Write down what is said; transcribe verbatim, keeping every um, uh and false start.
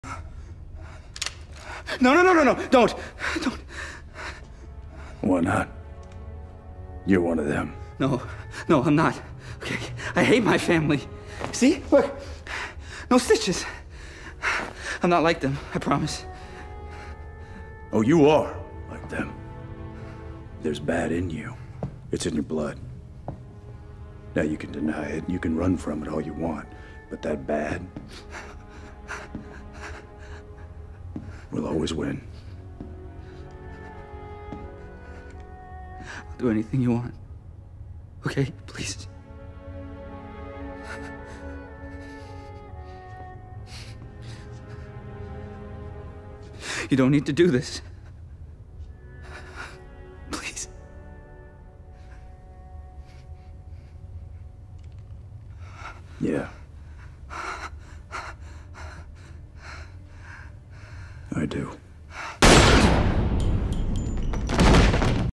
No, no, no, no, no, don't. Don't. Why not? You're one of them. No, no, I'm not. Okay, I hate my family. See? Look. No stitches. I'm not like them, I promise. Oh, you are like them. There's bad in you. It's in your blood. Now you can deny it, you can run from it all you want, but that bad will always win. I'll do anything you want. Okay, please. You don't need to do this. Please. Yeah. I do.